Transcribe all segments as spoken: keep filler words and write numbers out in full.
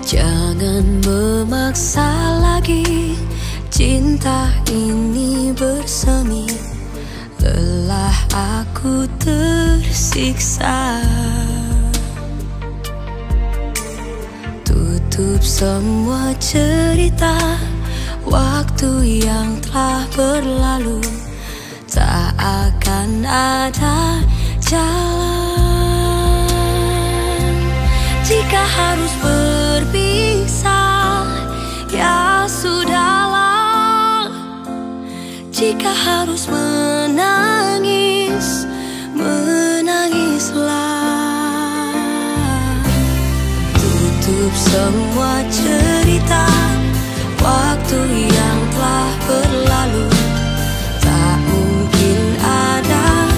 Jangan memaksa lagi, cinta ini bersemi. Lelah aku tersiksa. Tutup semua cerita, waktu yang telah berlalu. Tak akan ada jalan. Jika harus berpisah, ya sudahlah. Jika harus menangis, menangislah. Tutup semua cerita, waktu yang telah berlalu. Tak mungkin ada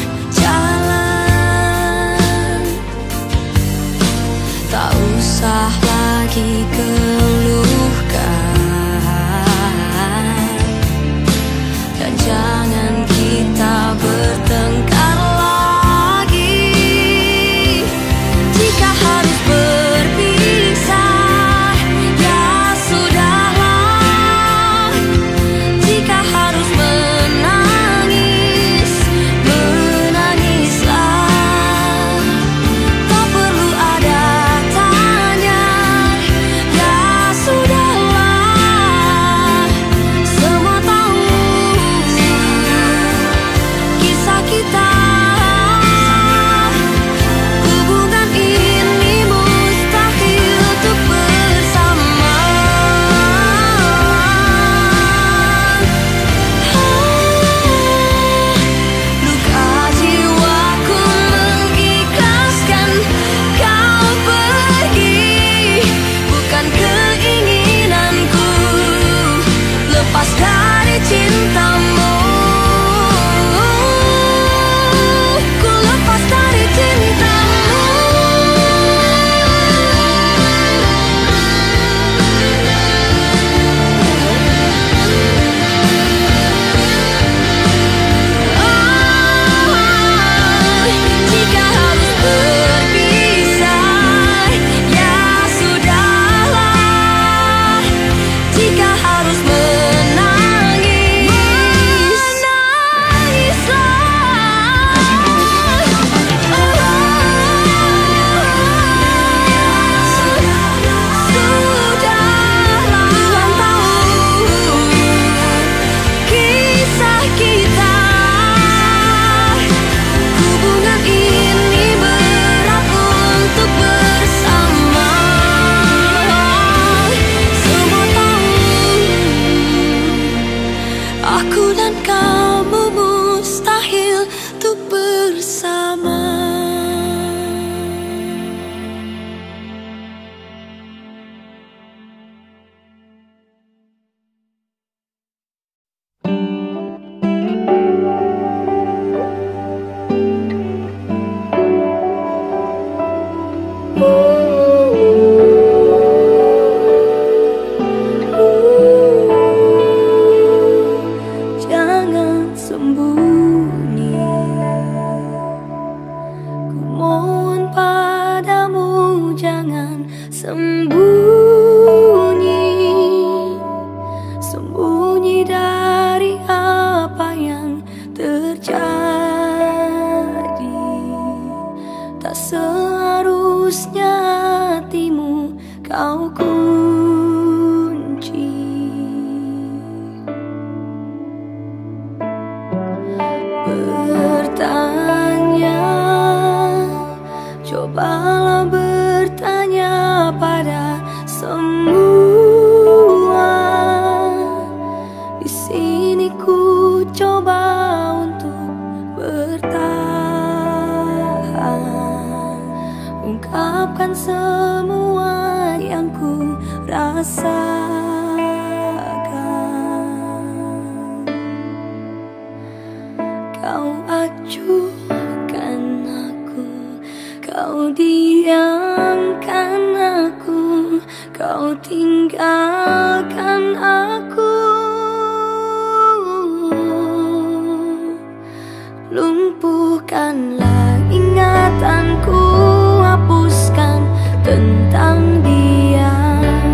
jalan. Tak usah lagi keluhkan, dan jangan kita bertengkar lagi. Jika harus berpisah, ya sudahlah. Jika harus menangis, menangislah. Tak perlu ada tanya, ya sudahlah. Semua tahu kisah kita. Hubungan ini mustahil untuk bersama. Luka jiwaku mengikhlaskan kau pergi. Bukan keinginanku lepas dari cintamu. Ku lepas dari cintamu. Jika harus berpisah, ya sudahlah. Jika harus menangis, sudahlah. Tuhan tahu kisah kita. Hubungan ini berat untuk bersama. Semua tahu aku dan kamu mustahil untuk bersama. Jangan sembunyi, ku mohon padamu. Jangan sembunyi, sembunyi dari apa yang terjadi. Tak seharusnya hatimu kau kunci. Bertanya, cobalah bertanya pada semua. Di sini ku coba untuk bertahan, ungkapkan semua yang ku rasakan. Kau acuhkan aku, kau diamkan aku, kau tinggalkan aku. Lumpuhkanlah ingatanku, hapuskan tentang dia.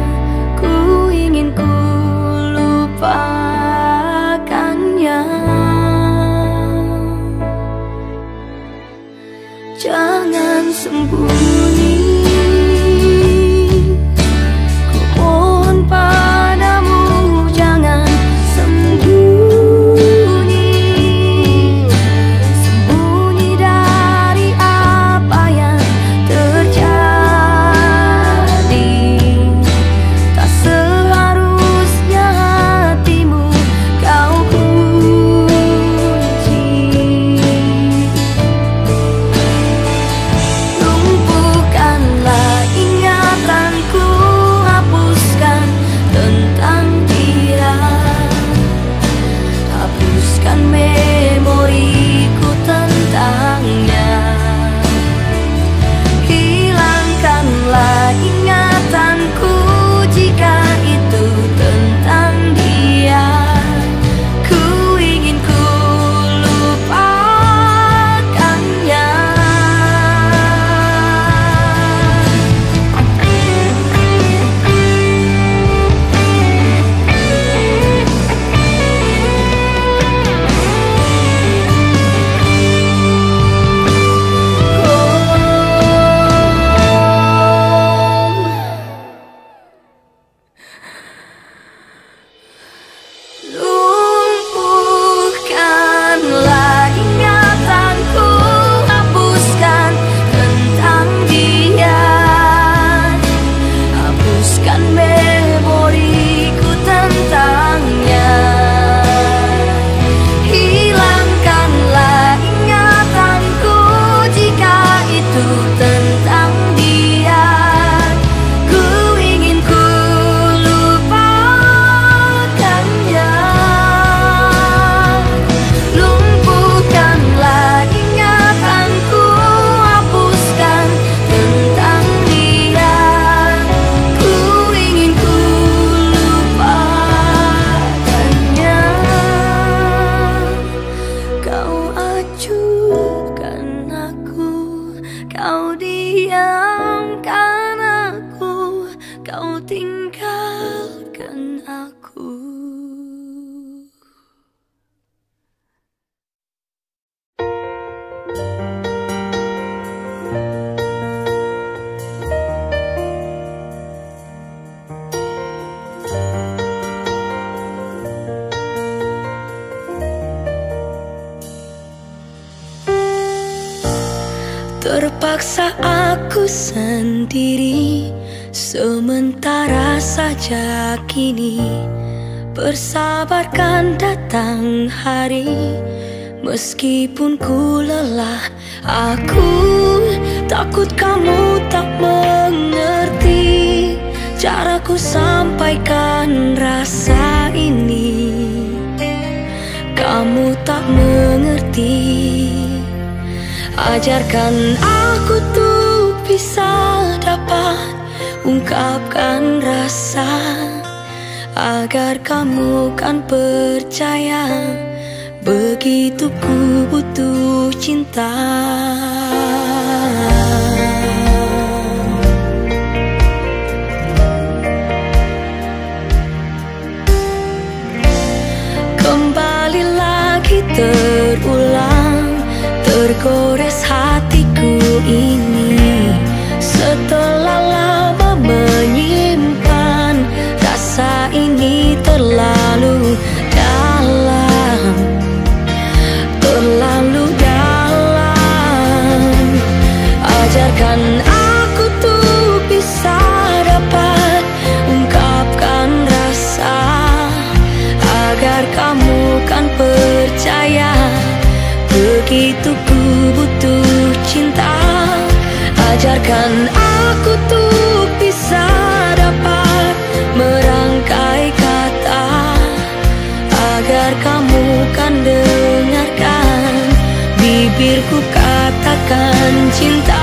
kau tinggalkan aku. Terpaksa aku sendiri, sementara saja kini bersabarkan datang hari. Meskipun ku lelah, aku takut kamu tak mengerti caraku sampaikan rasa ini. Kamu tak mengerti. Ajarkan aku tuh bisa dapat ungkapkan rasa, agar kamu kan percaya begitu ku butuh cinta. Kembali lagi terulang, tergores hatiku ini. Setelah lama menyimpan rasa ini terlalu dalam, terlalu dalam. Ajarkan aku tuh bisa dapat ungkapkan rasa, agar kamu kan percaya begitu ku butuh cinta. Ajarkan aku tuh bisa dapat merangkai kata, agar kamu kan dengarkan bibirku katakan cinta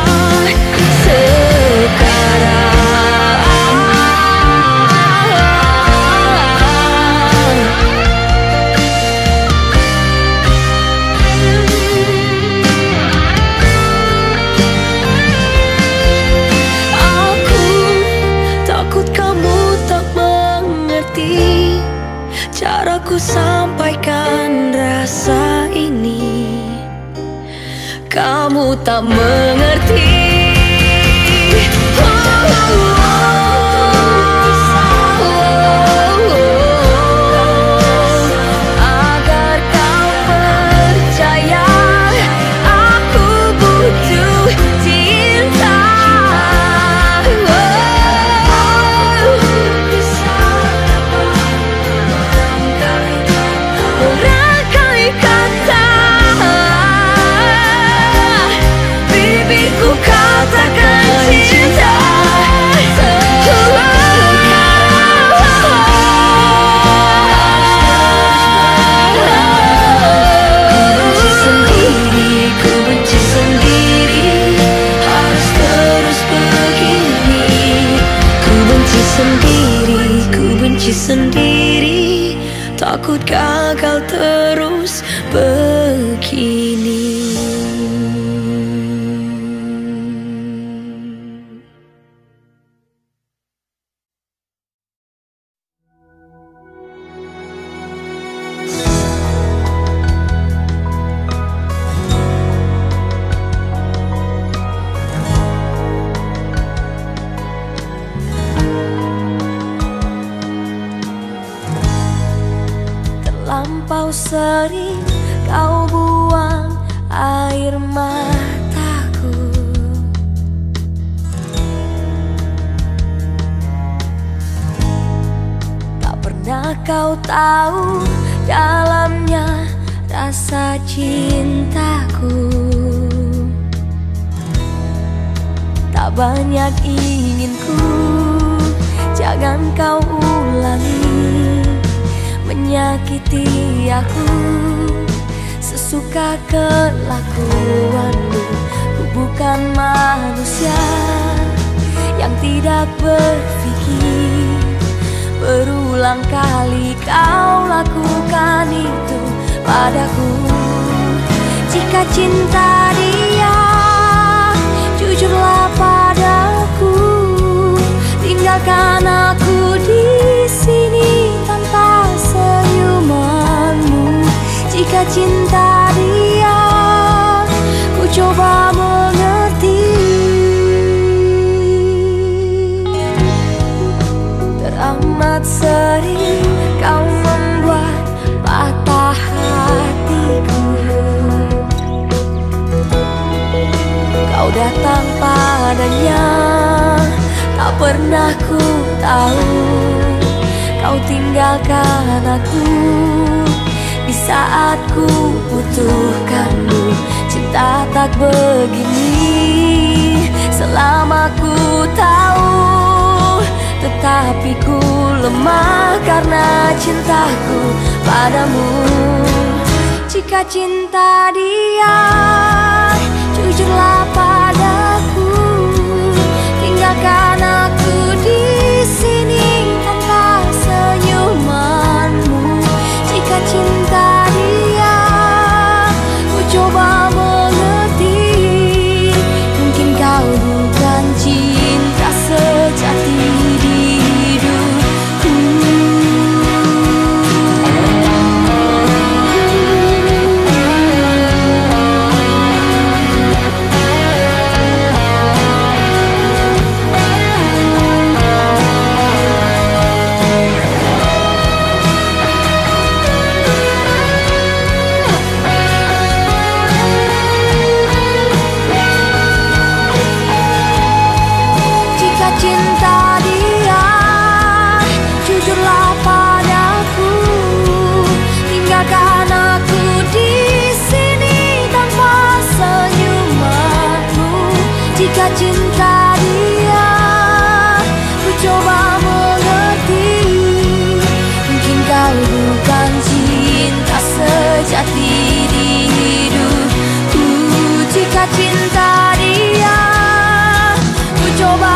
sekarang. Caraku sampaikan rasa ini, kamu tak mengerti. Oh, oh, oh. Agar kau percaya aku butuh cinta. Merangkai kata, bibirku katakan cinta Ku benci sendiri, harus terus begini. Ku benci sendiri, ku benci sendiri, takut gagal terus begini. Terlampau sering kau buang air mataku. Tak pernah kau tahu dalamnya rasa cintaku. Tak banyak inginku, jangan kau ulangi menyakiti aku sesuka kelakuanmu. Ku bukan manusia yang tidak berpikir. Berulang kali kau lakukan itu padaku. Jika cinta dia, jujurlah padaku, tinggalkan cinta dia, ku coba mengerti. Teramat sering kau membuat patah hatiku. Kau datang padanya, tak pernah ku tahu. Kau tinggalkan aku di saat ku butuhkanmu. Cinta tak begini selama ku tahu, tetapi ku lemah karena cintaku padamu. Jika cinta dia, jujurlah padaku, tinggalkan aku di sini tanpa senyumanmu. Jika cinta dia, ku coba mengerti, mungkin kau bukan cinta sejati di hidupku. Cinta dia, jujurlah padaku, tinggalkan aku di sini tanpa senyumanmu. Jika cinta dia, ku coba mengerti, mungkin kau bukan cinta sejati di hidupku. Jika cinta dia, ku coba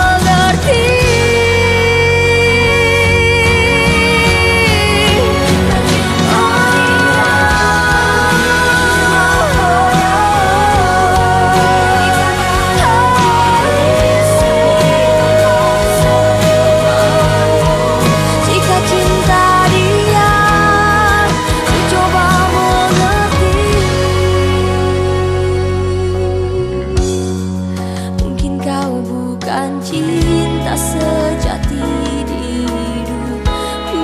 cinta sejati di hidupku.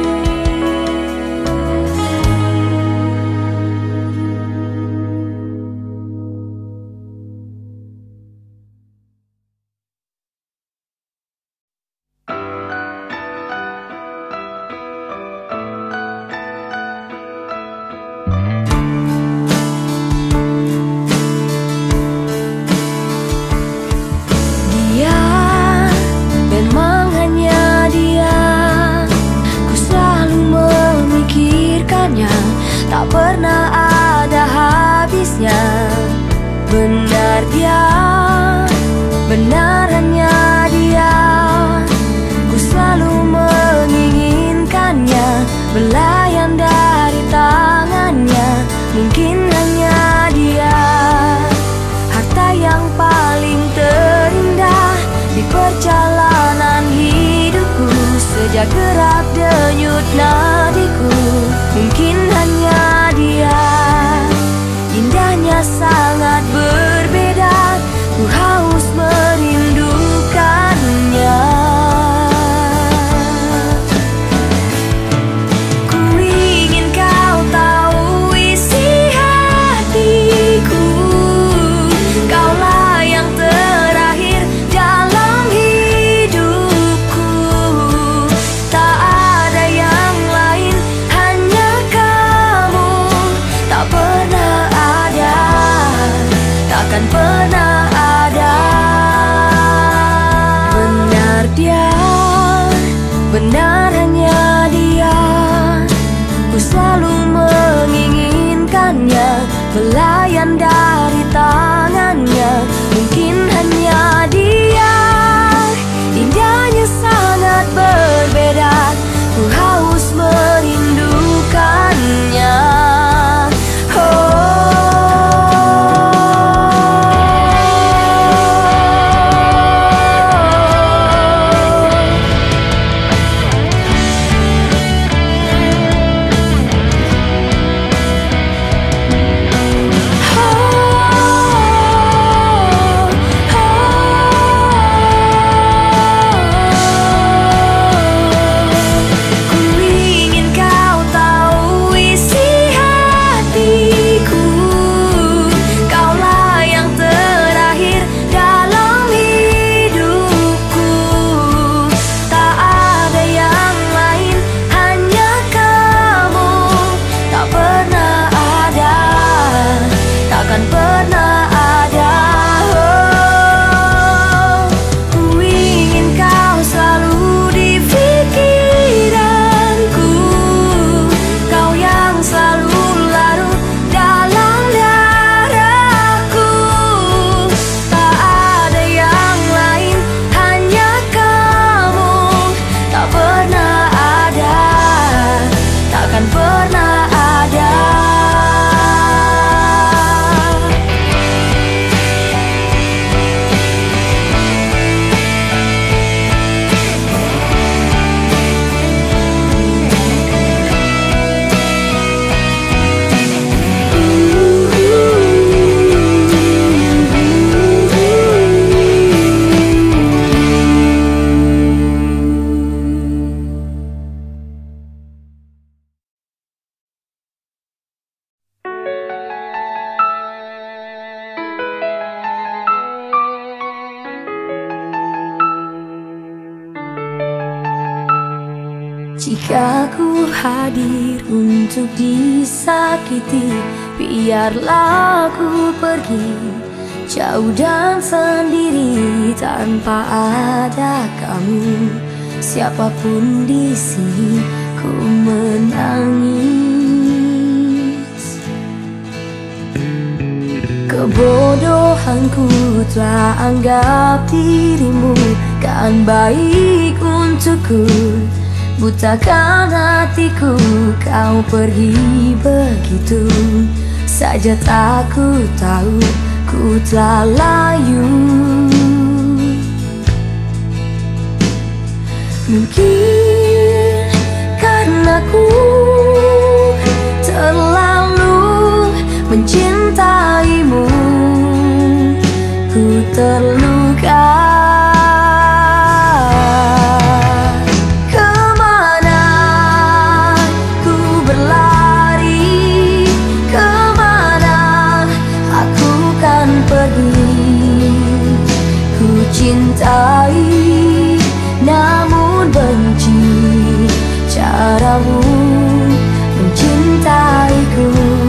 Tak pernah ada habisnya. Benar dia, benar hanya dia. Ku selalu menginginkannya, belayan dari tangannya. Mungkin hanya dia, harta yang paling terindah di perjalanan hidupku. Sejak gerak denyut nadiku, mungkin hanya dia. Indahnya sangat berbeda, ku haus merindukannya. Ku ingin kau tahu isi hatiku, kaulah yang terakhir dalam hidupku. Tak ada yang lain, hanya kamu. Tak pernah ada, takkan pernah ada. Benar dia, benar hanya dia. Ku selalu menginginkannya, belayan dari tangannya. Mungkin hanya dia, indahnya sangat berbeda. Ku haus merindukannya. Jika ku hadir untuk disakiti, biarlah ku pergi jauh dan sendiri tanpa ada kamu. Siapapun di sini ku menangis. Kebodohanku telah anggap dirimu kan baik untukku. Butakan hatiku, kau pergi begitu saja, tak ku tahu ku telah layu. Mungkin karena ku terlalu mencintaimu, ku terluka. Cintai namun benci caramu mencintaiku.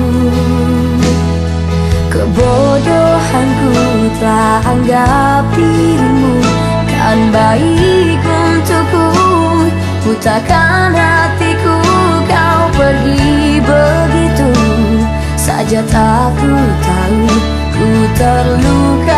Kebodohanku telah anggap dirimu kan baik untukku. Butakan hatiku, kau pergi begitu saja, tak ku tahu ku terluka.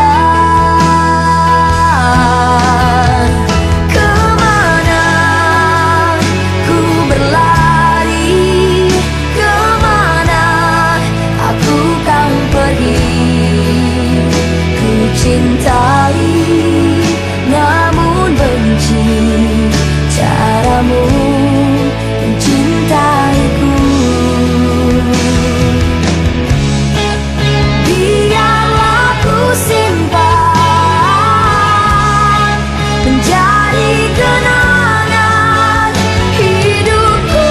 Kemana ku berlari, kemana aku kan pergi. Ku cintai namun benci caramu mencintaiku. Biarlah ku simpan menjadi kenangan hidupku.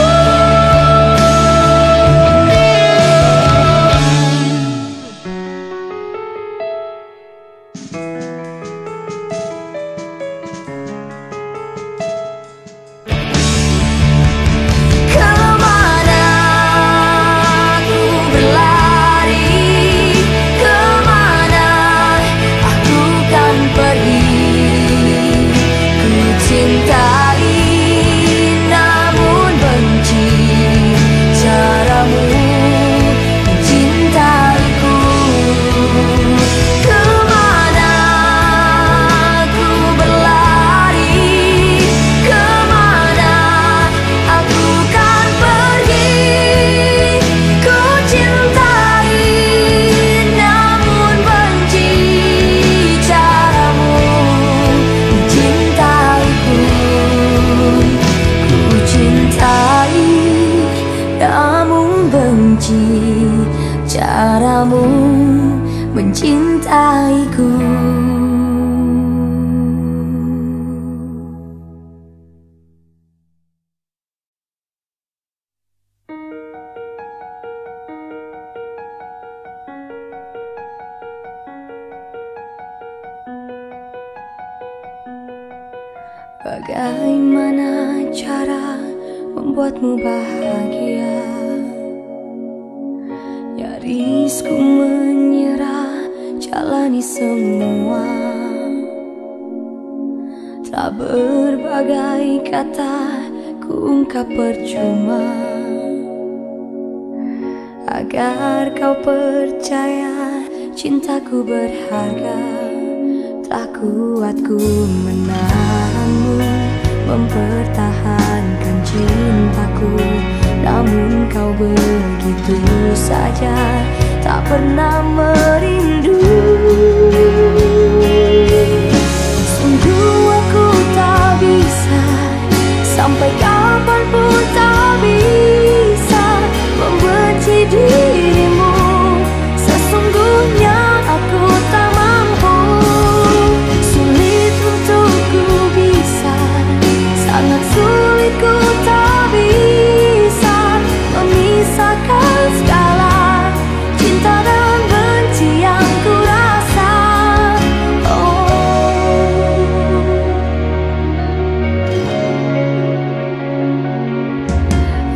Kemana ku berlari, kemana aku kan pergi. Cintai namun benci caramu mencintaiku. Kemana ku berlari, kemana aku kan pergi. Ku cintai namun benci caramu mencintaiku. Ku cintai namun benci caramu mencintaiku. Bagaimana cara membuatmu bahagia? Nyaris ku menyerah, jalani semua. Tak berbagai kata ku ungkap percuma, agar kau percaya cintaku berharga. Tak kuat ku menahanmu, mempertahankan cintaku. Namun kau begitu saja, tak pernah merindu. Sungguh aku tak bisa, sampai kapanpun tak bisa membenci dirimu. Sesungguhnya aku tak mampu, sulit untukku bisa, sangat sulit ku tak bisa memisahkan segala cinta dan benci yang ku rasa. Oh.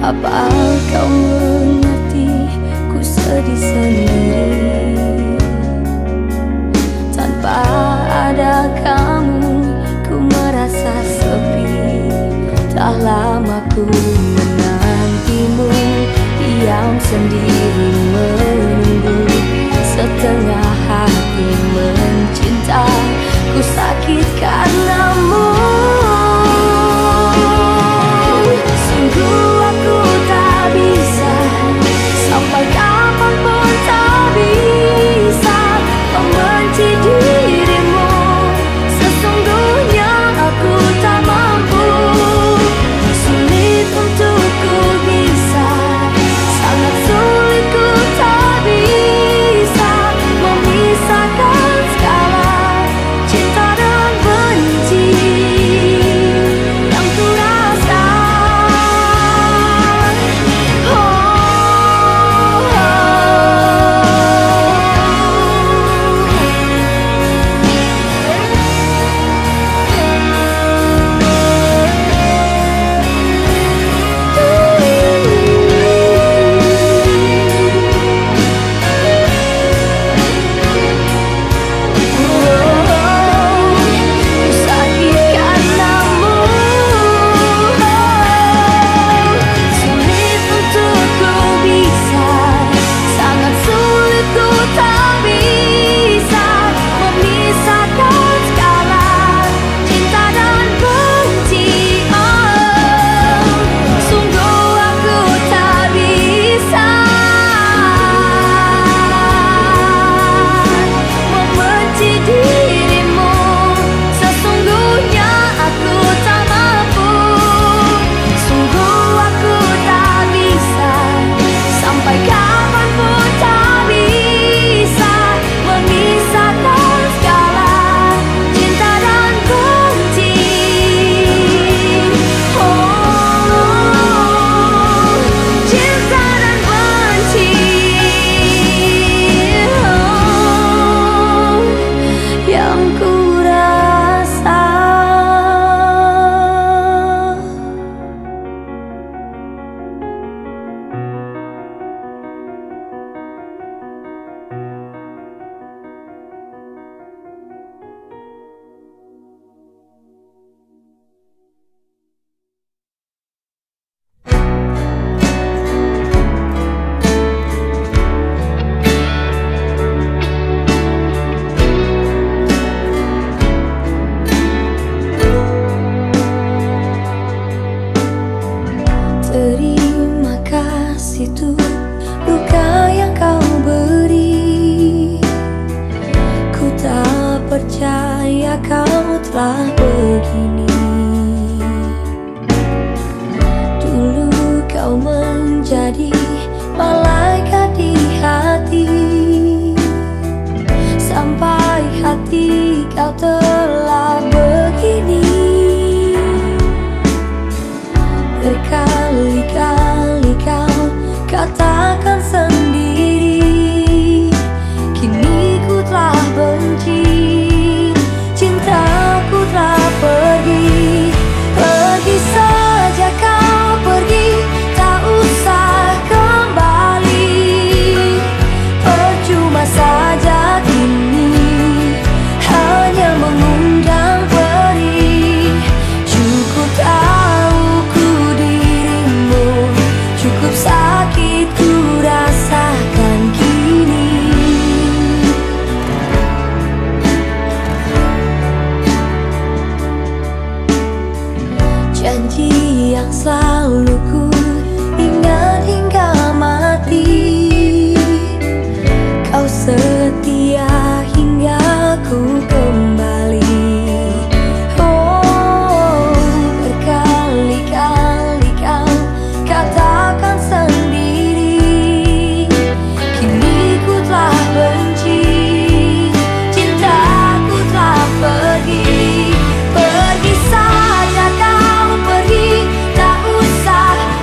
Apa kau mengerti, ku sedih sendiri. Tanpa ada kamu, ku merasa sepi. Tak lama ku menantimu, diam sendiri menunggu. Setengah hati mencinta, ku sakit karenamu. Sungguh aku tak bisa, sampai kapanpun tak bisa membenci dirimu. Sesungguhnya aku tak mampu, sulit untuk ku bisa, sangat sulit ku tak bisa memisahkan segala cinta dan benci yang ku rasa. Oh, oh, ku sakit karenamu. Sulit untuk ku bisa, sangat sulit ku tak bisa memisahkan segala cinta dan benci. Oh, sungguh aku tak bisa membenci dirimu. Sesungguhnya aku tak mampu, sungguh aku tak bisa, sampai kapanpun tak bisa memisahkan segala cinta dan benci. Oh, cinta dan benci, oh, yang ku rasa. Terima kasih tuh luka yang kau beri. Ku tak percaya kau telah begini. Dulu kau menjadi malaikat di hati, sampai hati kau telah begini. Berkali-kali kau katakan sendiri, kini ku telah benci, cintaku telah pergi. Pergi saja kau pergi, tak usah kembali. Percuma saja kini hanya mengundang perih. Cukup tahu ku dirimu, cukup sakit ku rasakan kini. Janji yang selalu ku ingat hingga mati, kau setia hingga ku kembali. Oh, berkali-kali kau katakan sendiri, kini ku telah benci, cintaku telah pergi. Pergi saja kau pergi, tak usah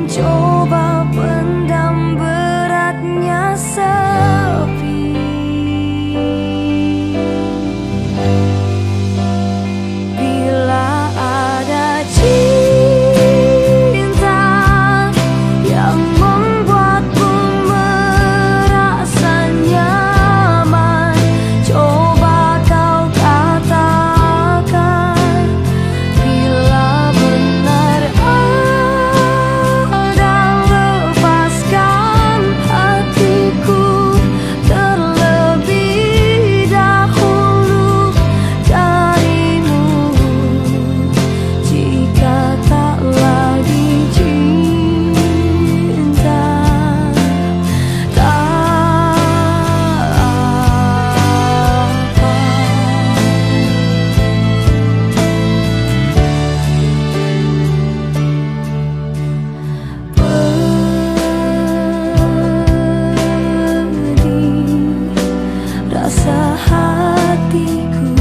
mencoba pendam beratnya sepi. Bila ada cinta yang membuatmu merasa nyaman, coba kau katakan. Bila benar ada, lepaskan hatiku terlebih dahulu darimu. Jika tak lagi cinta, tak apa. Pedih rasa hatiku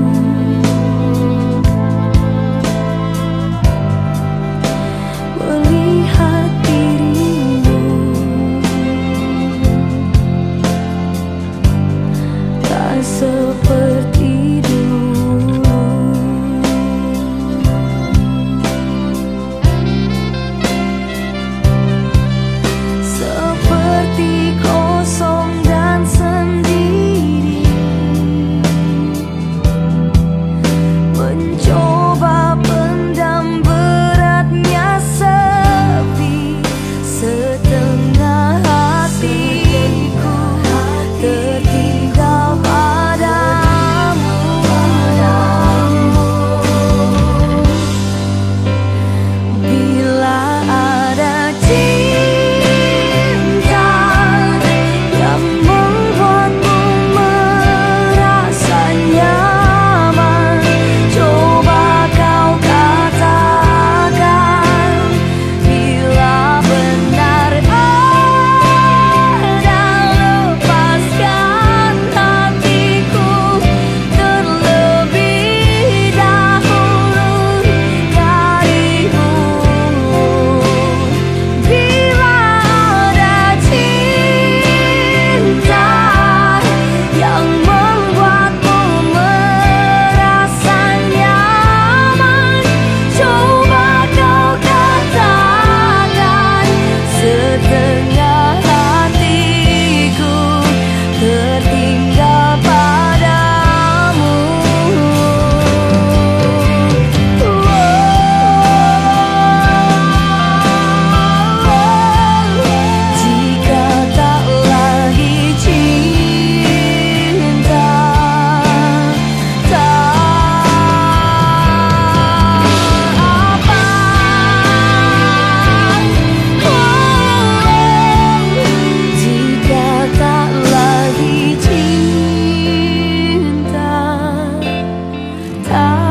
melihat dirimu tak seperti dulu. Seperti kosong dan sendiri, mencoba pendam beratnya sepi. Setengah hatiku tertinggal padamu. Bila ada cinta yang membuatmu merasa nyaman, coba kau katakan. Bila benar ada, lepaskan hatiku terlebih dahulu darimu. Bila ada cinta yang membuatmu merasa nyaman, coba kau katakan. Setengah hatiku tertinggal padamu. Jika tak lagi cinta, tak apa. Jika tak lagi cinta, tak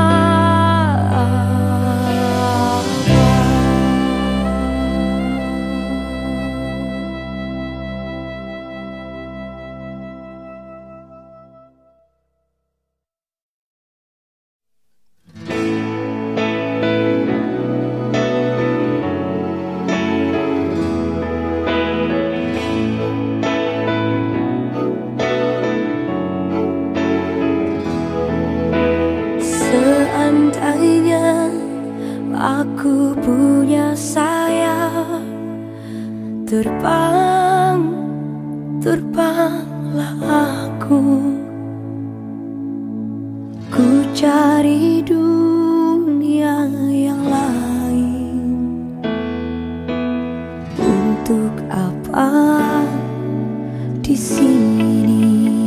seandainya aku punya sayap, terbang, terbanglah aku. Ku cari dunia yang lain. Untuk apa di sini?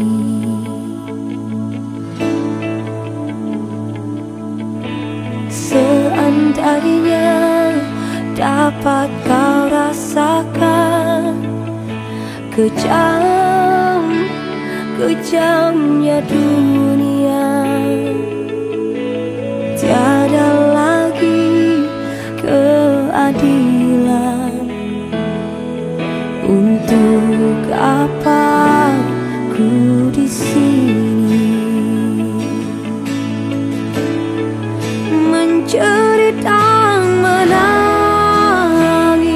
Seandainya dapat kau rasakan kejam, kejamnya dunia, tiada lagi keadilan. Untuk apa ku di sini menjerit dan menangis?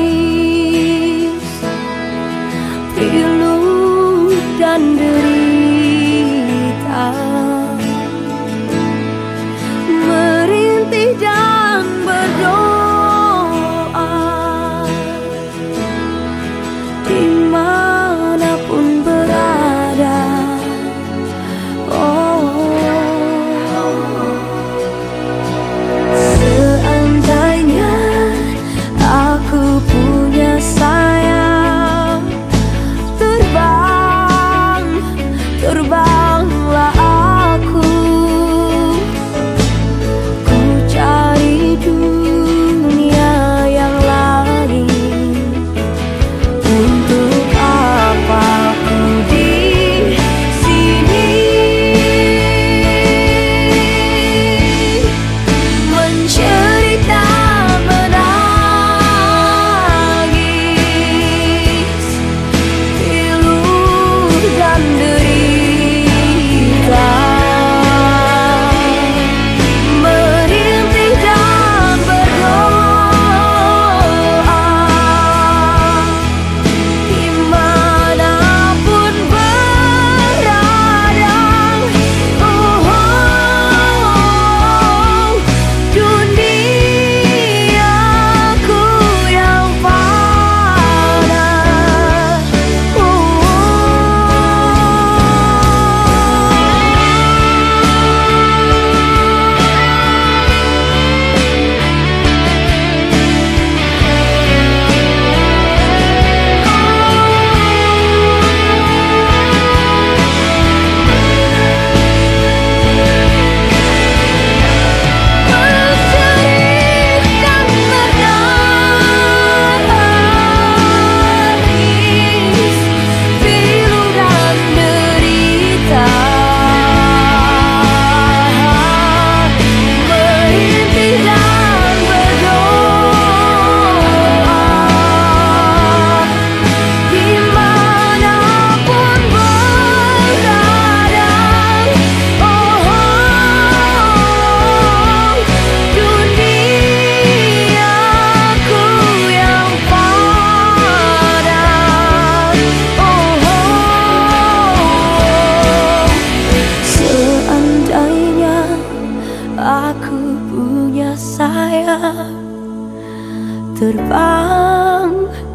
Terbang,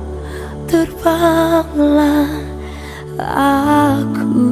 terbanglah aku.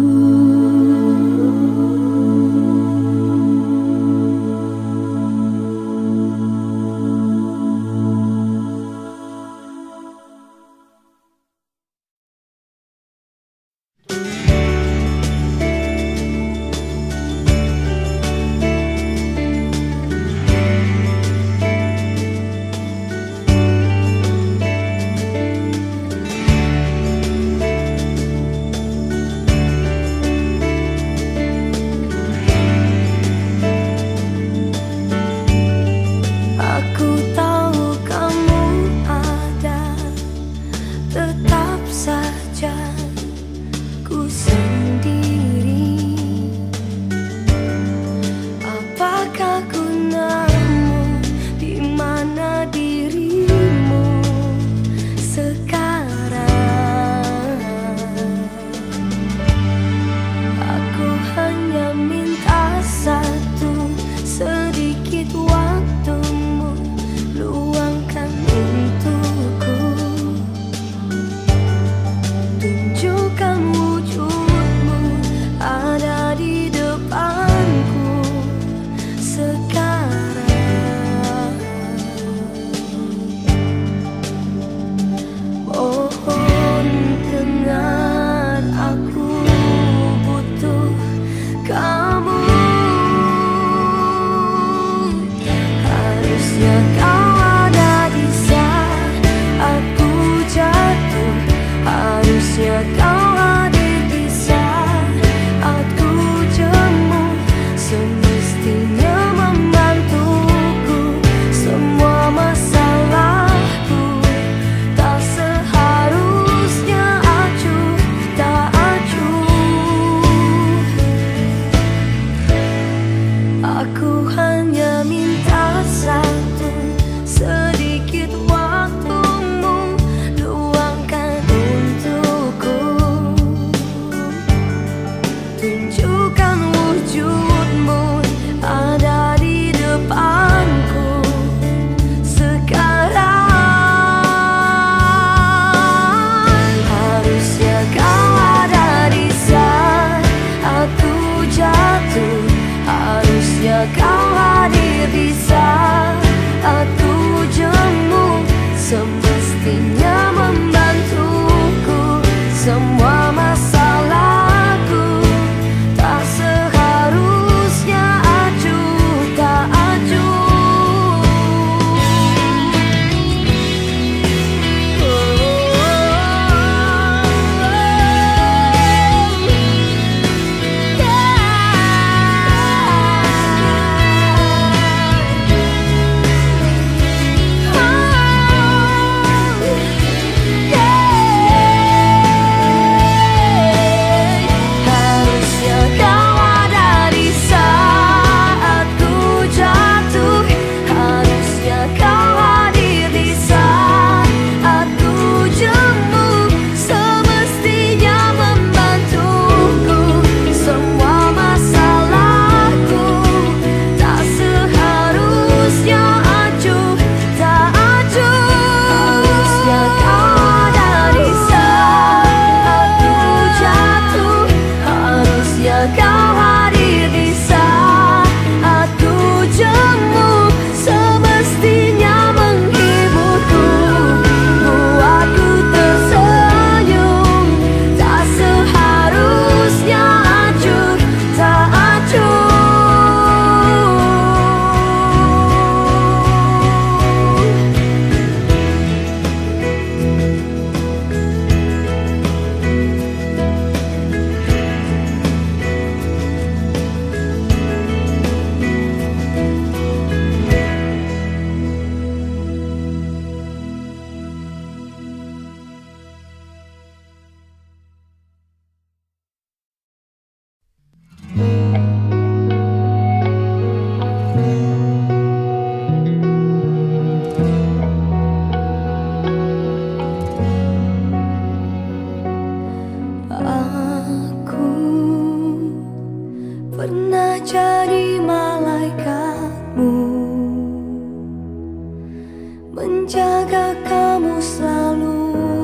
menjaga kamu selalu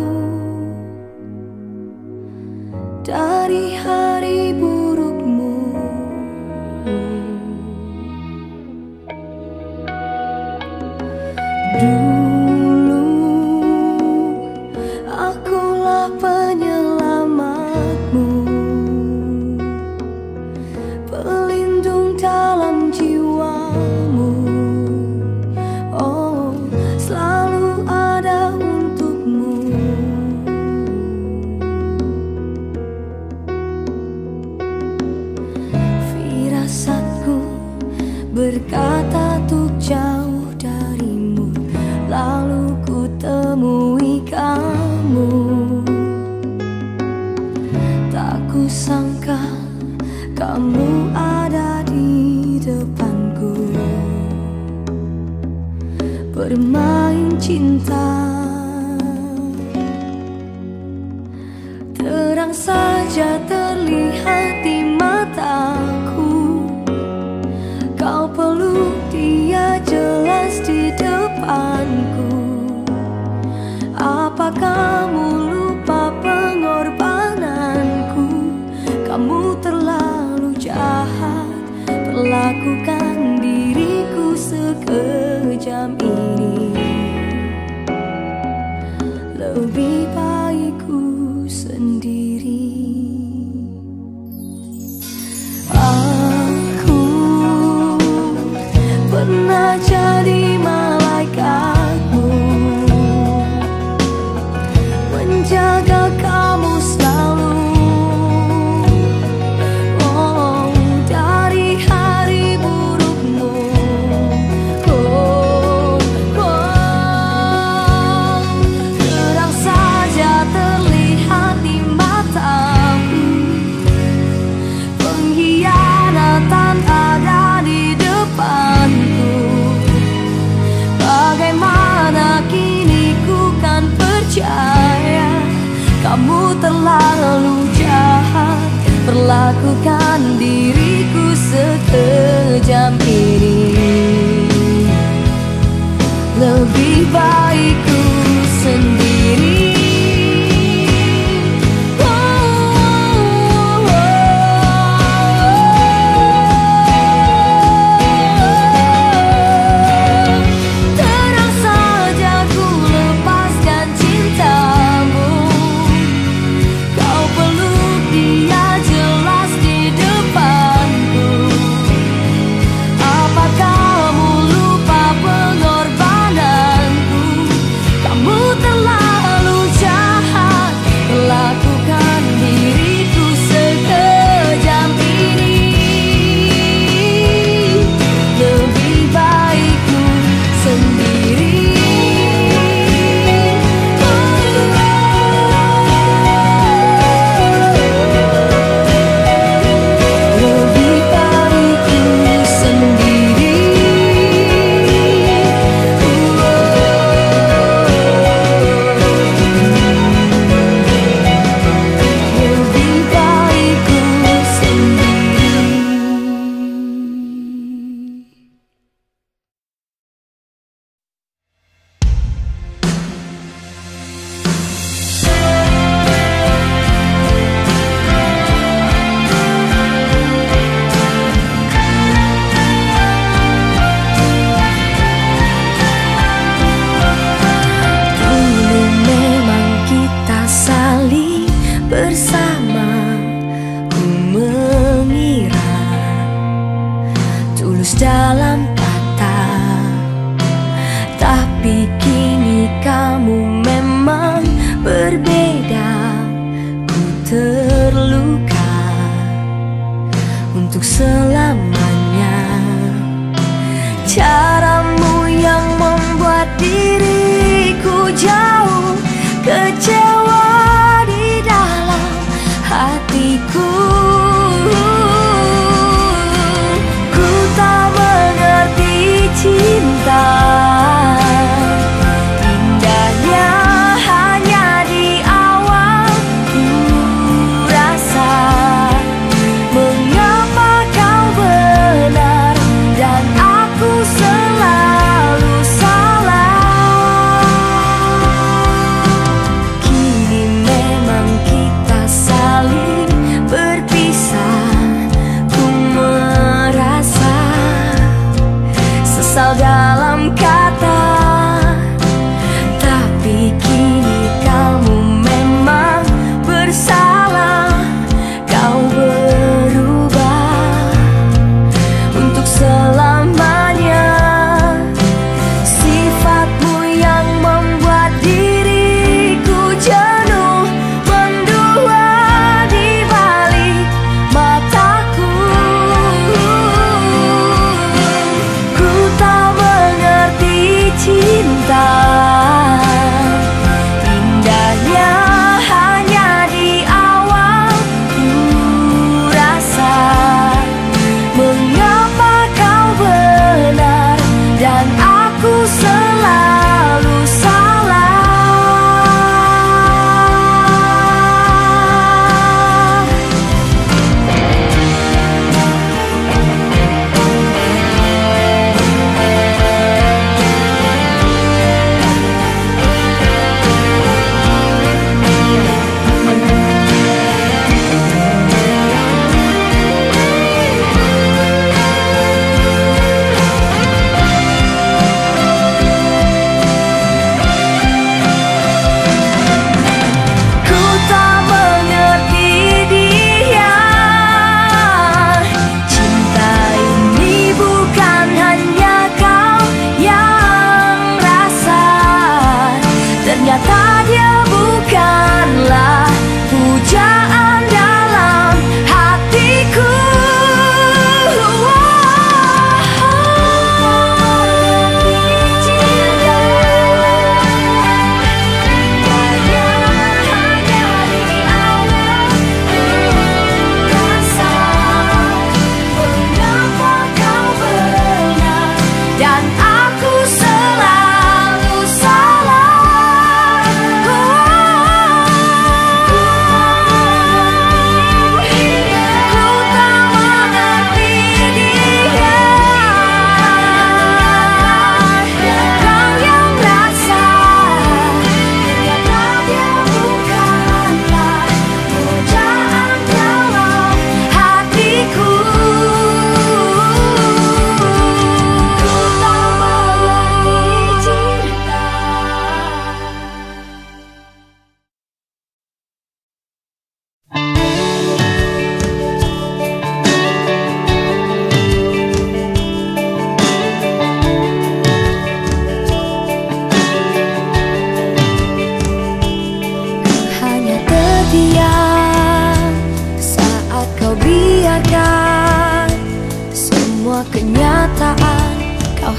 dari hari burukmu. Dulu akulah penyelamatmu, pelindung dalam jiwamu. Oh, selalu ada untukmu. Firasatku berkata untuk jauh darimu, lalu ku temui kamu. Tak kusangka kamu ada di depanku, bermain cinta. Terang saja terlihat di mataku, kau peluk dia jelas di depanku. Apa kamu lupa pengorbananku? Kamu terlalu jahat perlakukan diriku sekejam ini. Lebih baik ku sendiri. Aku pernah jadi malaikatmu, menjaga kamu selalu. Oh, dari hari burukmu. Oh, oh, terang saja terlihat di matamu, pengkhianatan ada di depanku. Bagaimana kini ku kan percaya kamu terlalu jahat perlakukan diriku sekejam ini. Lebih baik ku sendiri. Terang saja ku lepaskan cintamu, kau peluk dia jelas di depanku. Apa kamu lupa pengorbananku? Kamu terlalu jahat melakukan diriku sekejam ini. Lebih baik ku sendiri. Lebih baik ku sendiri. Lebih baik ku sendiri. Dulu memang kita saling bersama, ku mengira tulus dalam kata. Tapi kini kamu memang berbeda. Ku terluka untuk selamanya. Caramu yang membuat diriku jauh kecewa di dalam hati.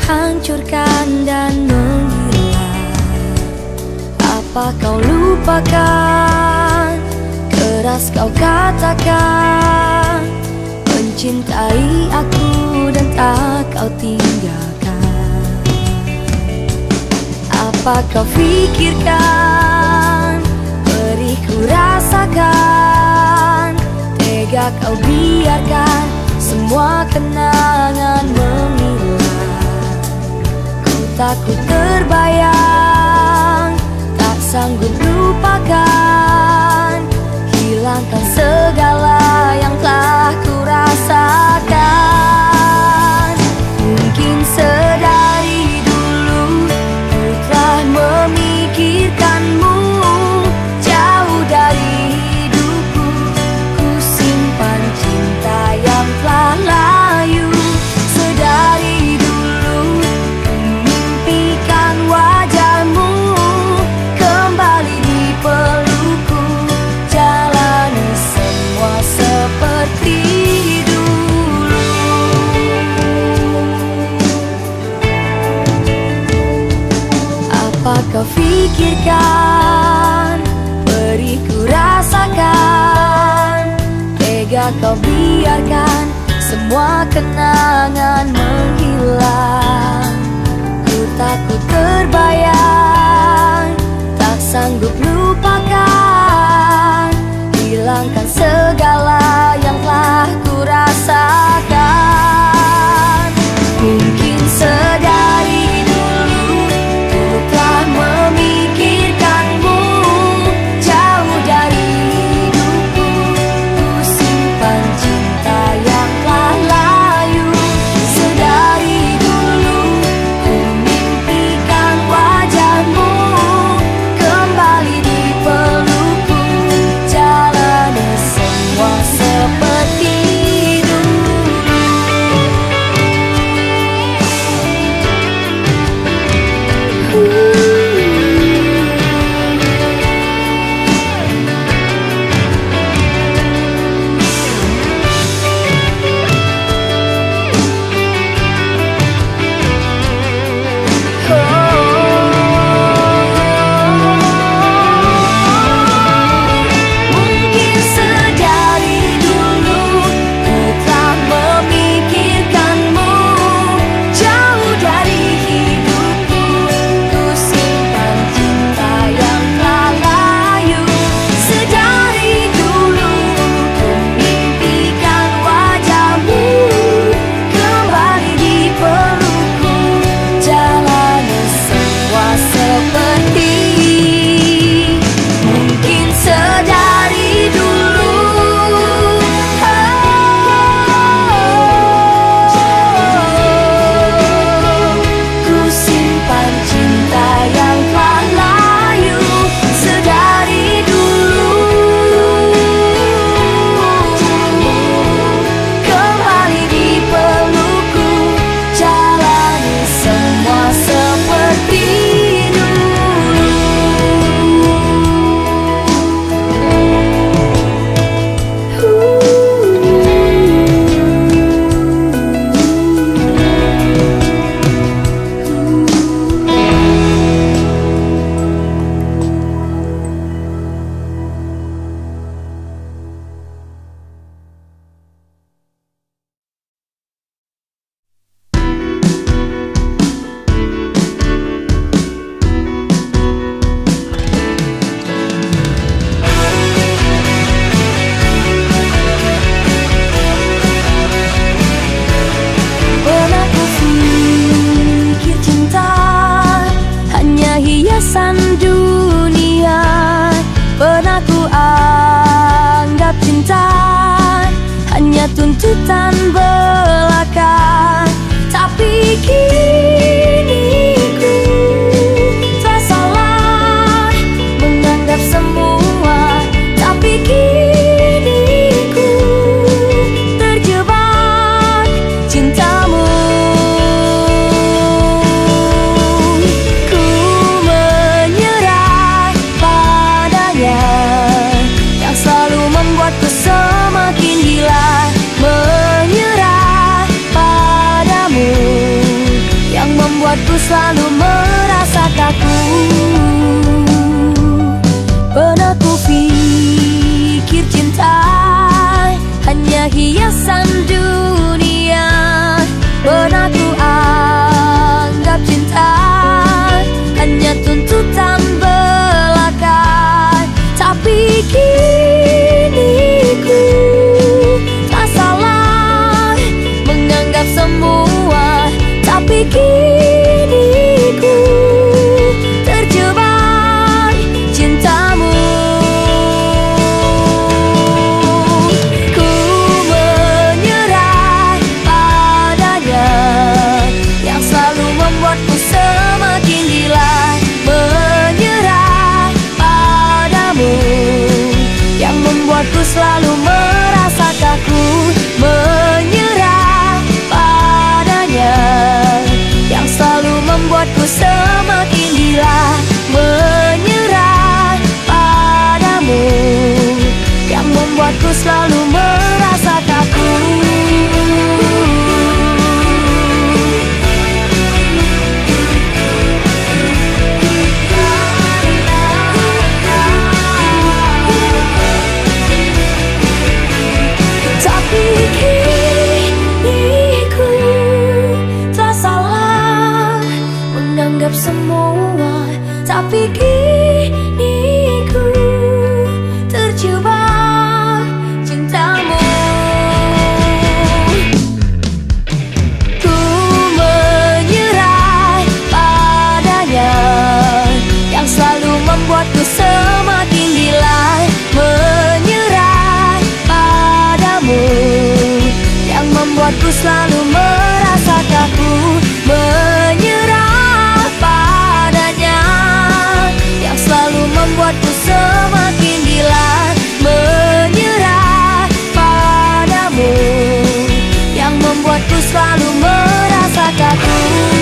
hancurkan dan menghilang. Apa kau lupakan, keras kau katakan, mencintai aku dan tak kau tinggalkan. Apa kau pikirkan, perih ku rasakan, tega kau biarkan semua kenangan menghilang. Ku takut terbayang, tak sanggup lupakan, hilangkan segala yang telah ku rasakan. Mungkin sedari dulu ku telah memikirkanmu, jauh dari hidupku ku simpan cinta yang telah layu. Sedari dulu ku mimpikan wajahmu kembali di pelukku, jalani semua seperti dulu. Apa kau pikirkan, beri ku rasakan, tega kau biarkan semua kenangan menghilang. Ku takut terbayang, tak sanggup lupakan, hilangkan segala yang telah ku rasakan. Mungkin sedari dulu ku telah memikirkanmu, jauh dari hidupku ku simpan cinta yang telah layu. Sedari dulu ku mimpikan wajahmu kembali di pelukku, jalani semua seperti tuntutan belaka. Tapi kini ku tak salah menganggap semua. Tapi kini ku terjebak cintamu. Ku menyerah padanya yang selalu membuatku semakin gila. Menyerah padamu yang Tapi kini ku terjebak cintamu. Ku menyerah padanya yang selalu membuatku semakin gila. Menyerah padamu yang membuatku selalu merasa kaku. Menyerah padanya yang selalu membuatku semakin gila. Menyerah padamu yang membuatku selalu merasa kaku.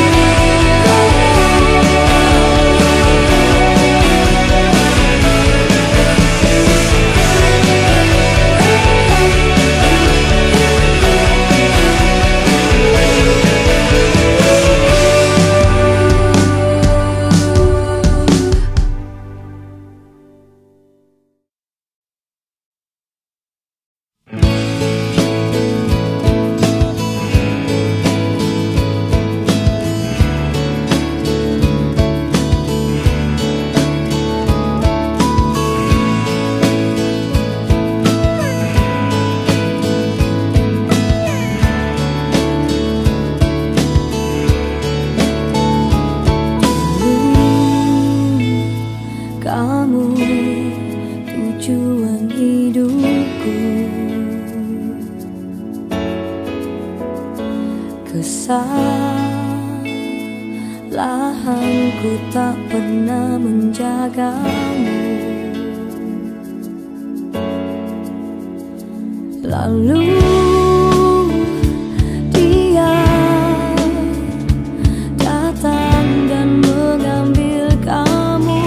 Kamu tujuan hidupku, kesalahanku tak pernah menjagamu. Lalu dia datang dan mengambil kamu.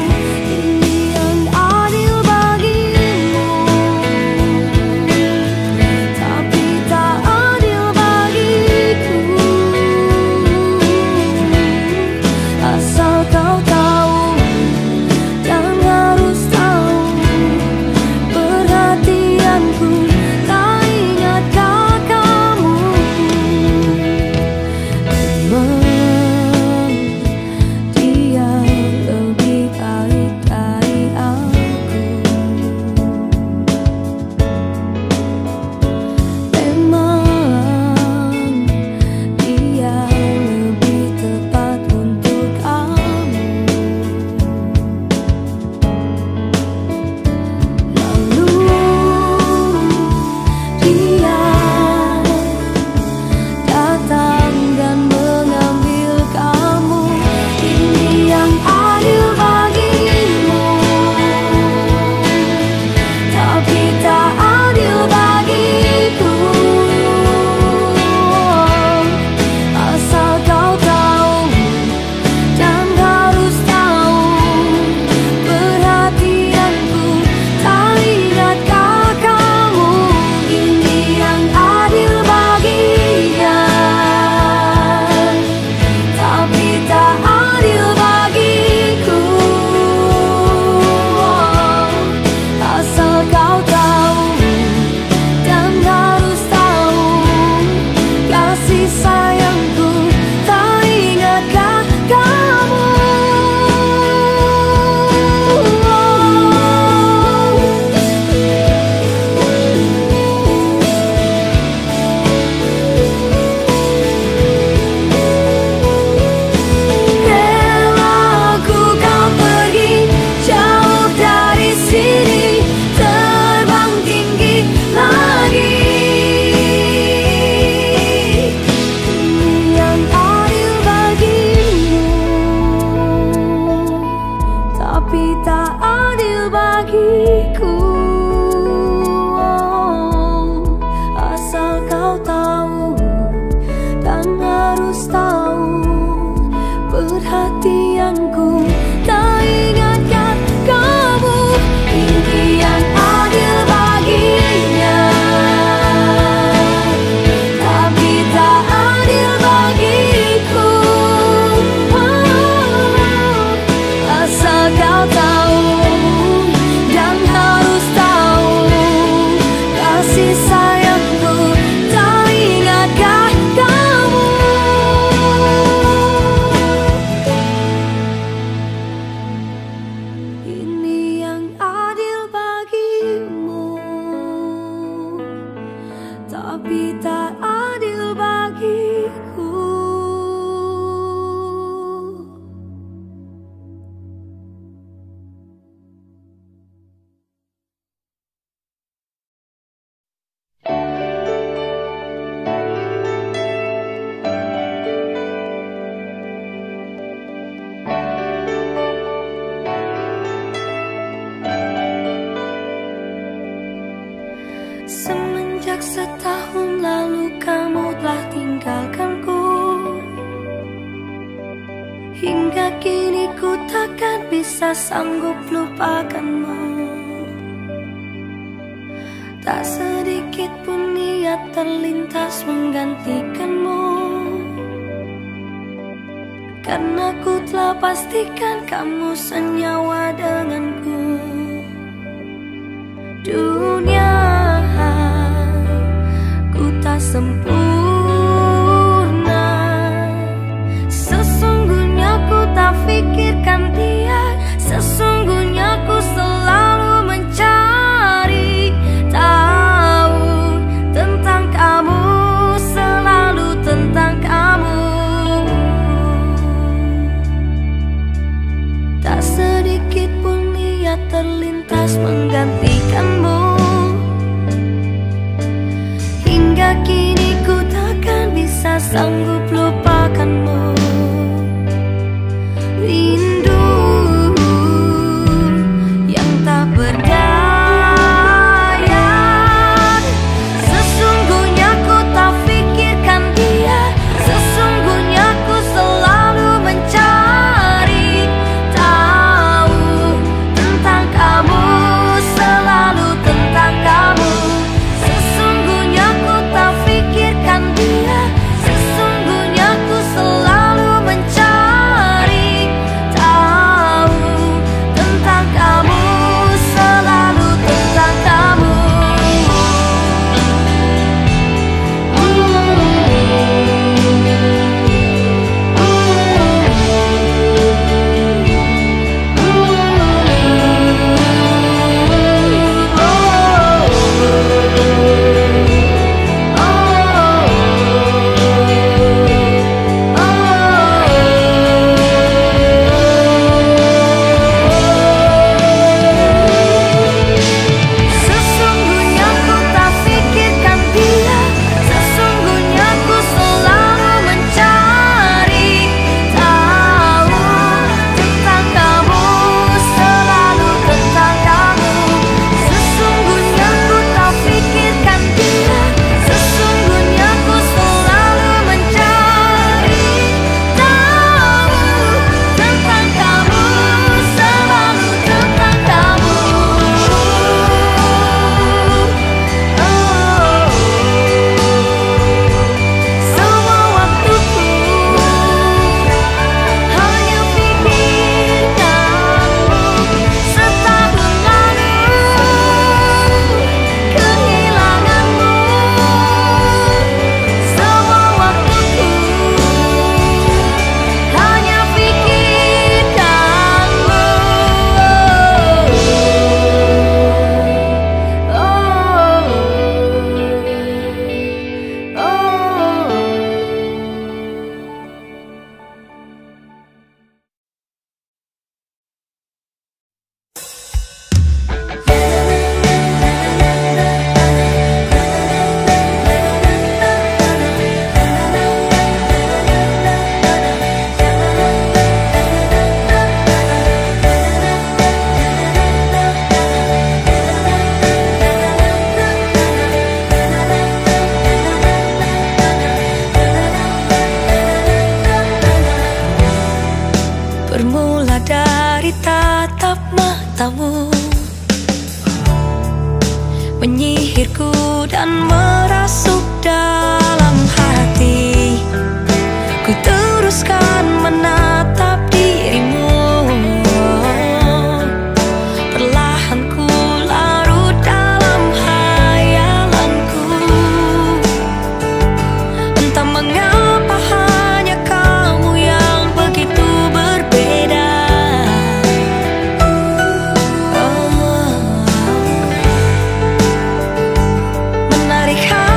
Perhatianku tak ingatkan kamu. Ini yang adil baginya, tapi tak adil bagiku. Oh, asal kau tahu dan bisa sanggup lupakanmu. Tak sedikit pun niat terlintas menggantikanmu, karena ku telah pastikan kamu senyawa denganku. Dunia ku tak sempurna, sesungguhnya ku tak pikirkan dia. Sesungguhnya ku selalu mencari tahu tentang kamu, selalu tentang kamu. Tak sedikit pun niat terlintas menggantikanmu. Hingga kini ku takkan bisa sanggup lupakanmu. Rindu yang tak berdaya, sesungguhnya ku tak pikirkan dia. Sesungguhnya ku selalu mencari tahu tentang kamu, selalu tentang kamu. Sesungguhnya ku tak pikirkan dia. Sesungguhnya ku selalu mencari tahu tentang kamu, selalu tentang kamu. Sesungguhnya ku tak pikirkan dia. Sesungguhnya ku selalu mencari tahu tentang kamu, selalu tentang kamu. Sesungguhnya ku tak pikirkan dia. Sesungguhnya ku selalu mencari tahu tentang kamu, selalu tentang kamu. Semua waktuku hanya pikirkanmu. Setahun lalu kehilanganmu. Semua waktuku hanya pikirkanmu. Oh, oh, oh. Bermula dari tatap matamu, menyihirku dan merasuk dalam hati. Ku teruskan menatap dirimu, perlahan ku larut dalam hayalanku. Entah mengapa hanya kamu yang begitu berbeda. Menarik hati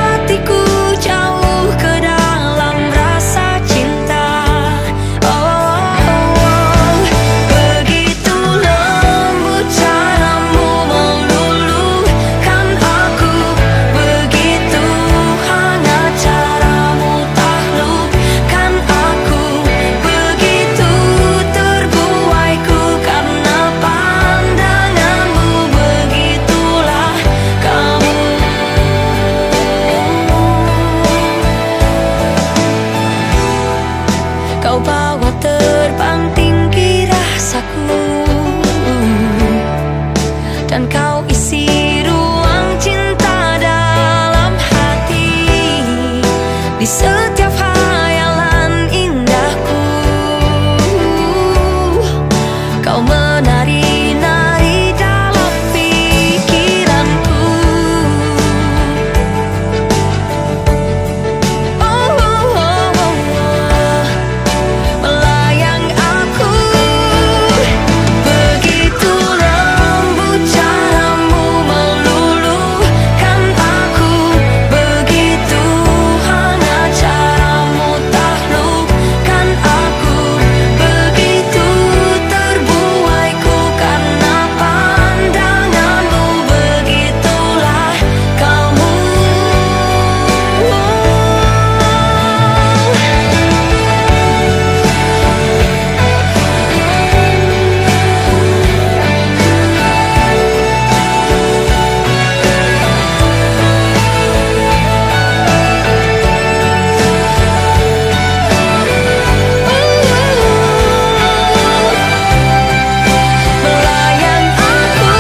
dan kau isi ruang cinta dalam hati. Di setiap hayalan indahku, kau menari-nari dalam pikiranku. Oh, oh, oh, oh, oh. Melayang aku, begitu lembut caramu meluluhkan aku, begitu hangat caramu taklukkan aku, begitu terbuaiku karena pandanganmu, begitulah kamu. Melayang aku,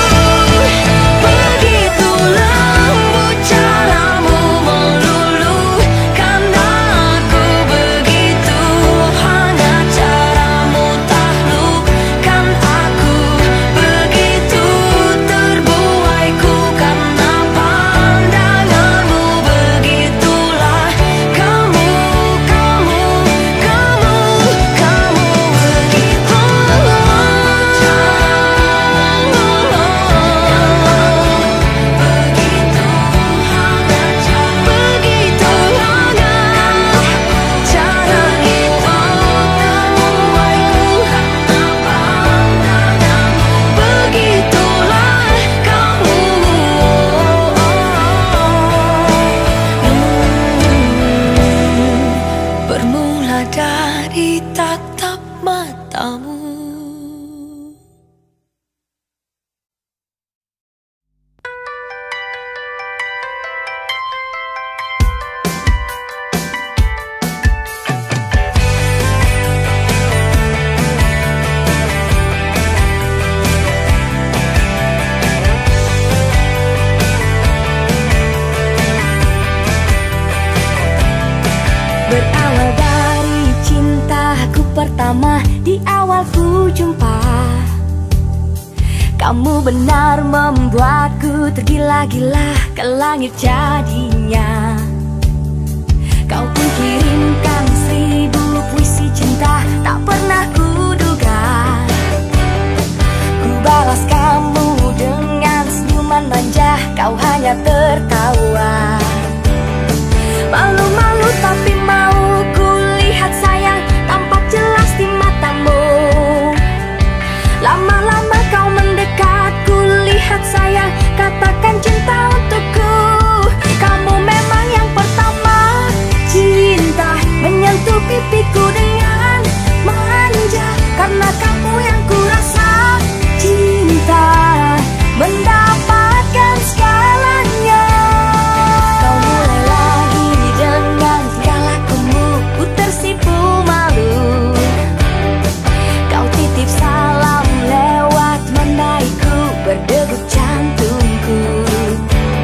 begitu lembut caramu meluluhkan aku, begitu hangat caramu taklukkan aku, begitu terbuaiku karena pandanganmu, begitulah kamu, kamu, kamu, kamu, begitu hangat caramu, begitu hangat caramu, begitu hangat cara itu terbuaiku karena pandanganmu, begitulah kamu. Bermula dari tatap matamu. Berawal dari cintaku pertama, di awal ku jumpa kamu, benar membuatku tergila-gila ke langit jadinya. Kau pun kirimkan seribu puisi cinta, tak pernah kuduga. Ku balas kamu dengan senyuman manja, kau hanya tertawa. Malu-malu tapi mau kulihat sayang, tampak jelas di matamu. Lama-lama kau mendekat, kulihat sayang, katakan cinta untukku. Kamu memang yang pertama, cinta menyentuh pipiku dengan manja, karena kamu yang kurasa cinta mendapatkan segalanya. Kau mulai lagi dengan tingkah lakumu, ku tersipu malu. Kau titip salam lewat mandaiku, berdegup jantungku.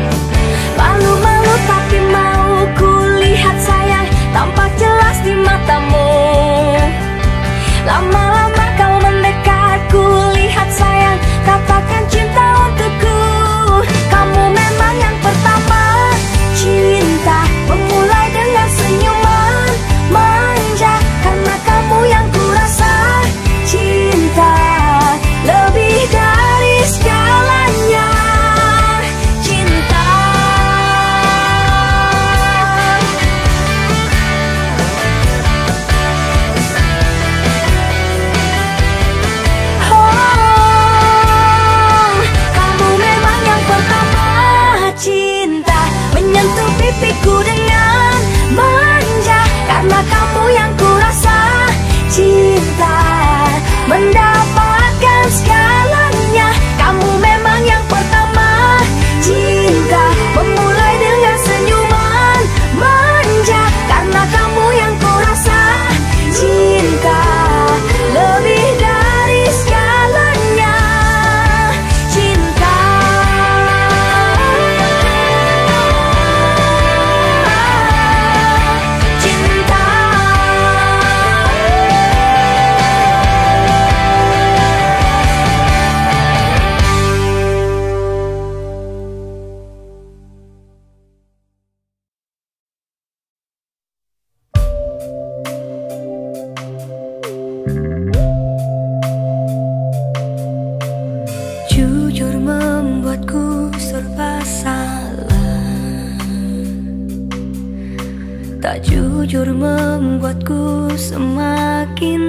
jujur membuatku semakin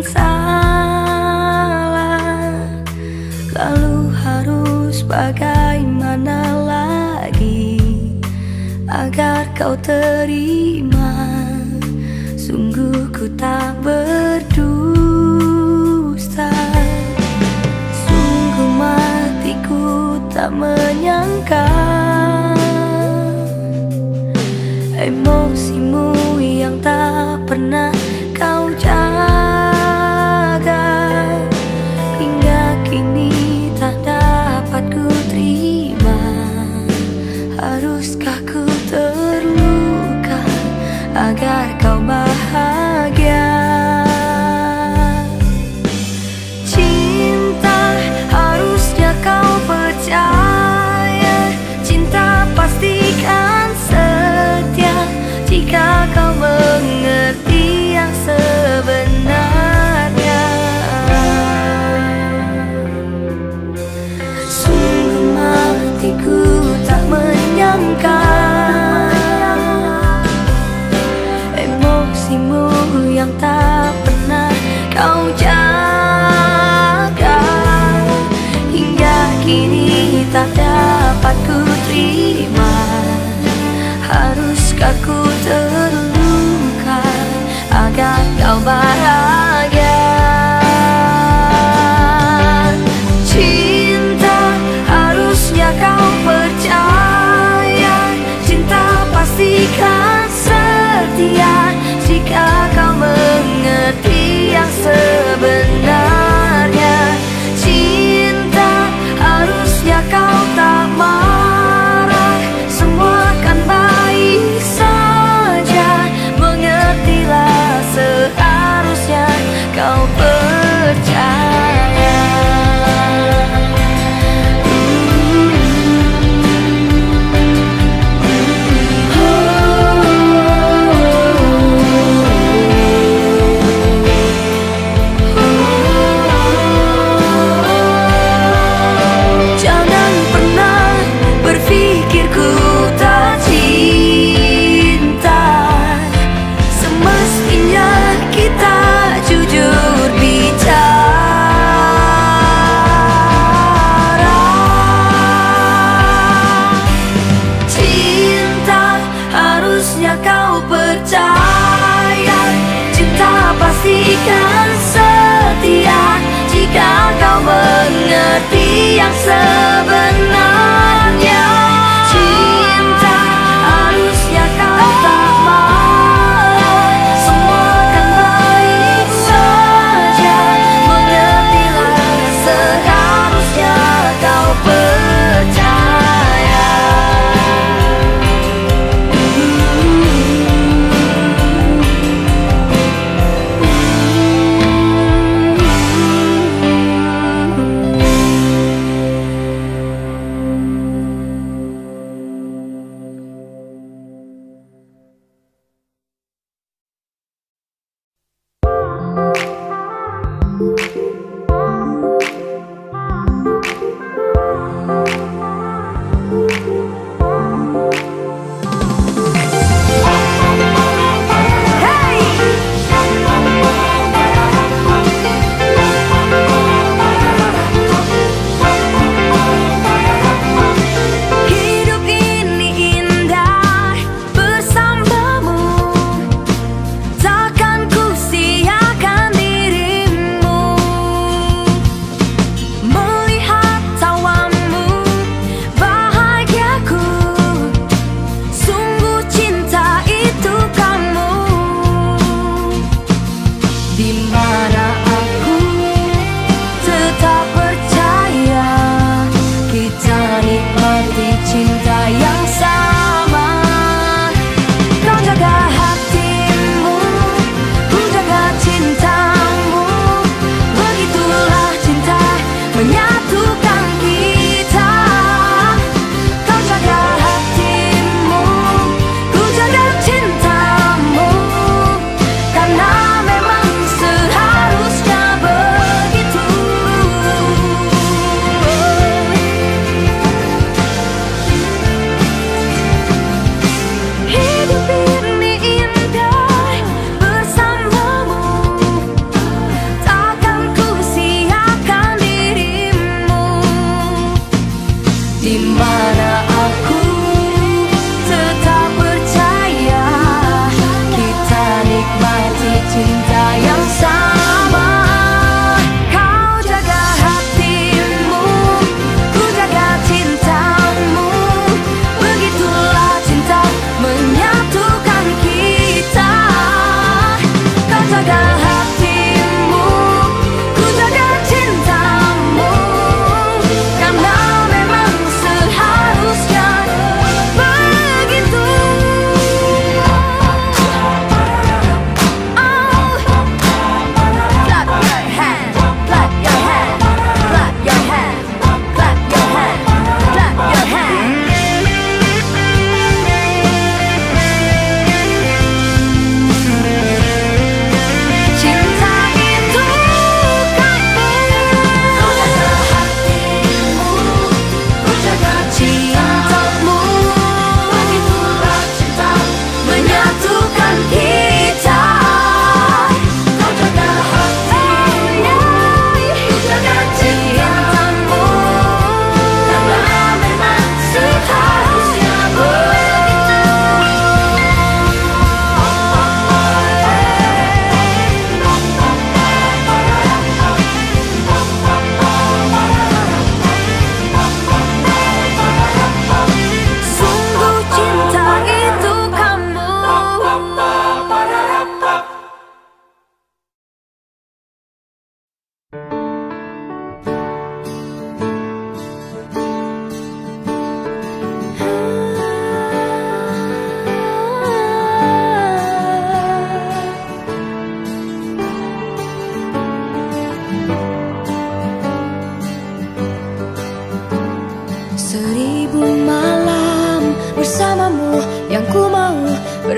salah. Lalu harus bagaimana lagi agar kau terima? Sungguh ku tak berdusta. Sungguh matiku tak menyangka emosimu yang tak pernah kau jaga hingga kini tak dapat ku terima. Haruskah ku terluka agar kau bahagia? Cinta harusnya kau percaya, cinta pastikan setia jika kau mengerti yang sebenarnya. Sungguh matiku tak menyangka emosimu yang tak pernah kau jaga hingga kini tak dapat ku terima. Haruskah ku terluka agar kau bahagia? Cinta harusnya kau percaya, cinta pastikan setia jika kau mengerti yang sebenarnya. Cinta harusnya kau tak marah, semua kan baik saja. Mengertilah seharusnya kau percaya. Jangan pernah berpikir ku tak cinta. Semestinya kita jujur bicara. Cinta harusnya kau percaya, cinta pastikan setia jika kau mengerti yang sebenarnya. Cinta harusnya kau tak marah, semua kan baik saja. Mengertilah seharusnya kau percaya.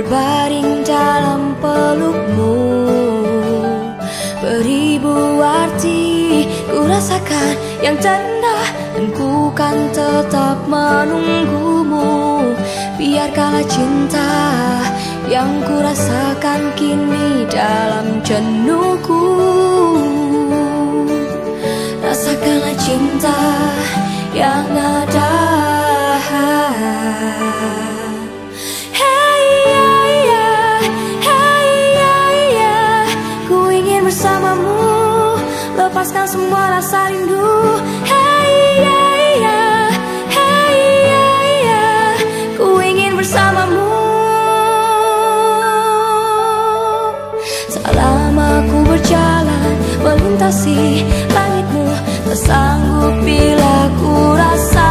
berbaring dalam pelukmu. Beribu arti ku rasakan yang terendah, dan ku kan tetap menunggumu. Biarkanlah cinta yang ku rasakan kini dalam jenuhku. Rasakanlah cinta yang ada. Hey ya ya, hey ya ya, ku ingin bersamamu, lepaskan semua rasa rindu. Hey ya ya, hey ya ya, ku ingin bersamamu. Selama ku berjalan melintasi langitmu, tak sanggup bila ku rasa.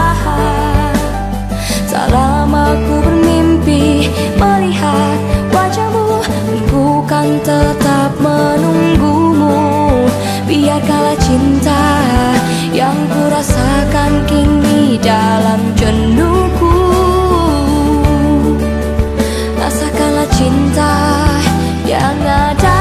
Tak lama ku bermimpi melihat wajahmu, dan ku kan tetap menunggumu. Biarkanlah cinta yang ku rasakan kini dalam jenuhku. Rasakanlah cinta yang ada.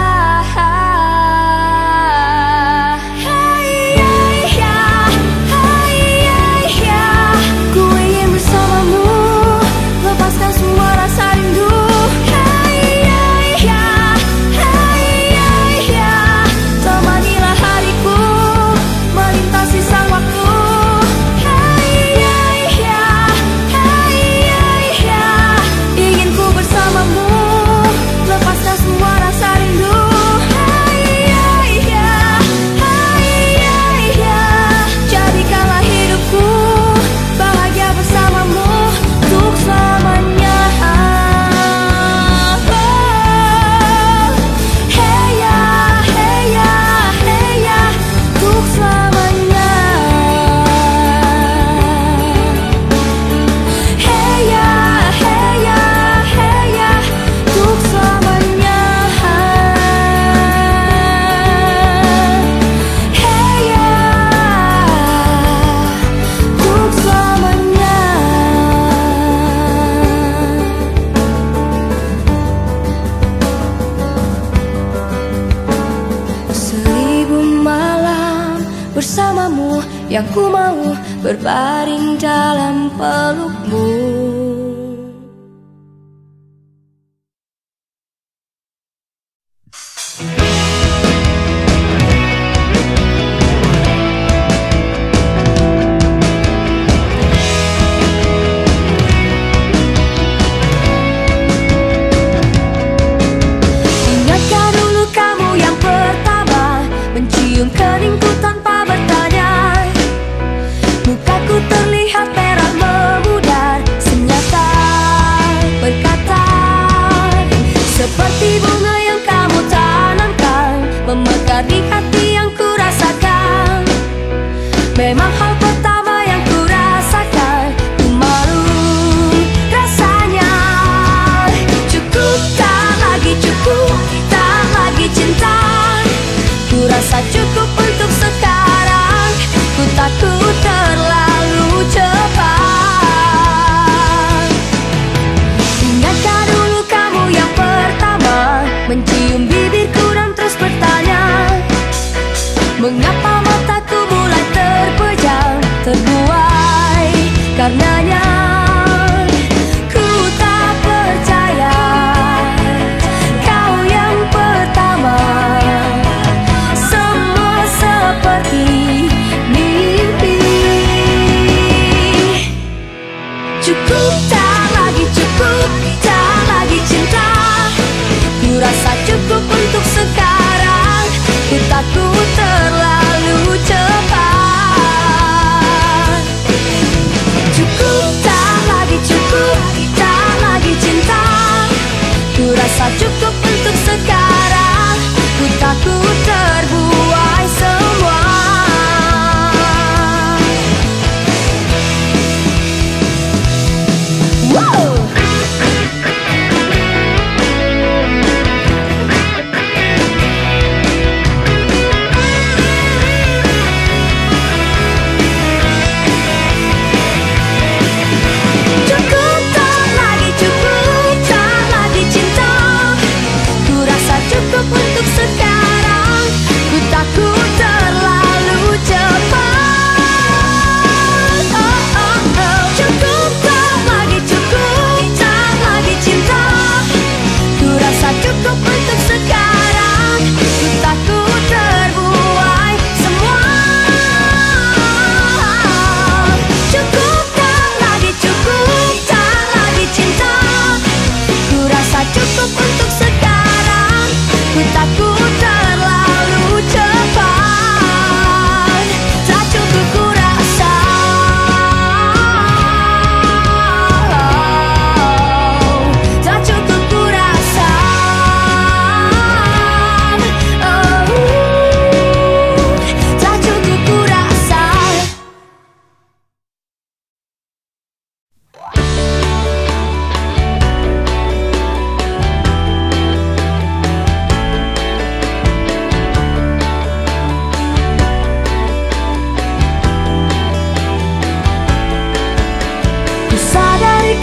Bersamamu yang ku mau berbaring dalam pelukmu. Ingatkah dulu kamu yang pertama mencium keningku tanpa bertanya? Mukaku terlihat merah memudar, senyata berkata, seperti bunga yang kamu tanamkan, memekar di hati yang ku rasakan. Memang hal pertama yang ku rasakan, ku malu rasanya. Cukup, tak lagi cukup, tak lagi cinta. Ku rasa cukup untuk sekarang, ku takut terlalu cepat. Ingatkah dulu kamu yang pertama mencium bibirku dan terus bertanya, mengapa mataku mulai terpejam, terbuai karenanya. Ku tak percaya kau yang pertama, semua seperti mimpi.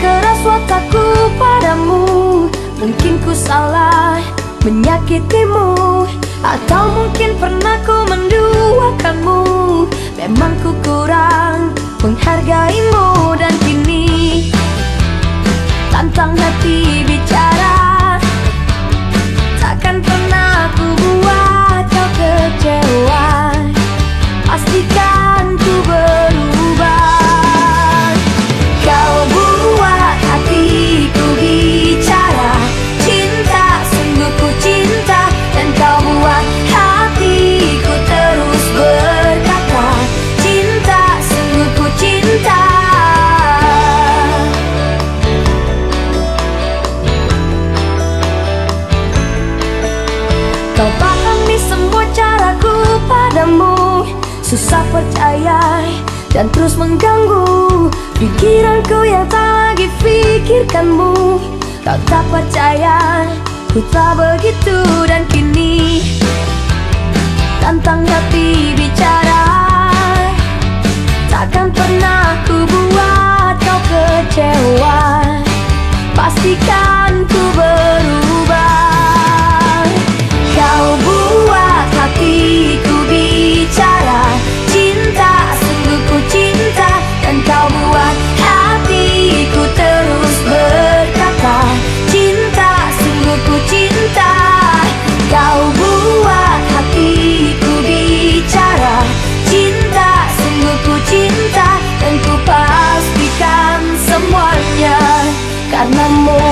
keras watakku padamu. Mungkin ku salah menyakitimu, atau mungkin pernah ku menduakanmu. Memang ku kurang menghargaimu, dan kini tantang hati bicara. Takkan pernah ku buat kau kecewa, pastikan ku berubah. Kau buat hatiku bicara, cinta sungguh ku cinta. Dan kau buat hatiku terus berkata, cinta sungguh ku cinta. Kau pahami semua caraku padamu, susah percaya dan terus mengganggu pikiranku yang tak lagi pikirkanmu. Kau tak percaya, ku tak begitu, dan kini tantang hati bicara. Takkan pernah ku buat kau kecewa, pastikan ku berubah. Kau buat hatiku bicara, cinta sungguh ku cinta. Dan kau buat hatiku terus berkata, cinta sungguh ku cinta. Kau buat hatiku bicara, cinta sungguh ku cinta. Dan ku pastikan semuanya karenamu.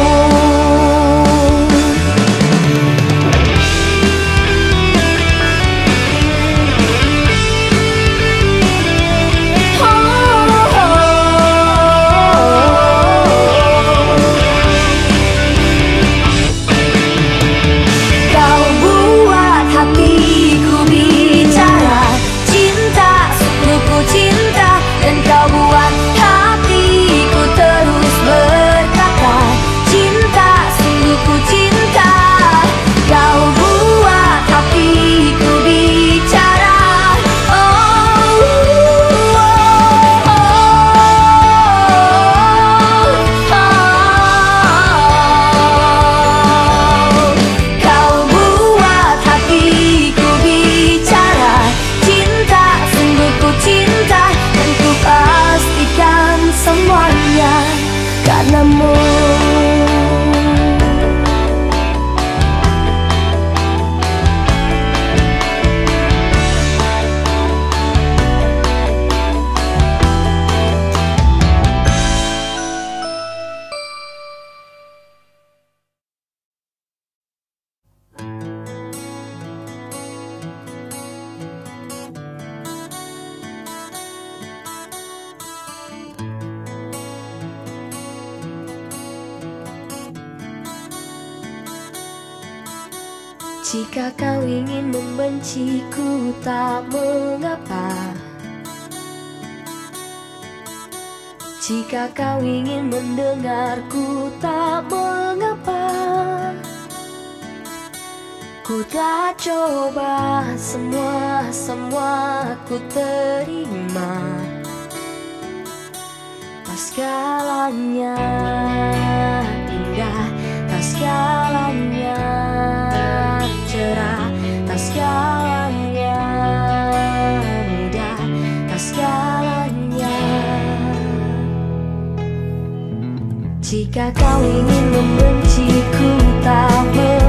Jika kau ingin membenciku tak mengapa, jika kau ingin mendengarku tak mengapa. Ku telah coba semua, semua ku terima. Tak segalanya indah, tak segalanya cerah, tak segalanya mudah, tak segalanya. Jika kau ingin membenciku tak mengapa,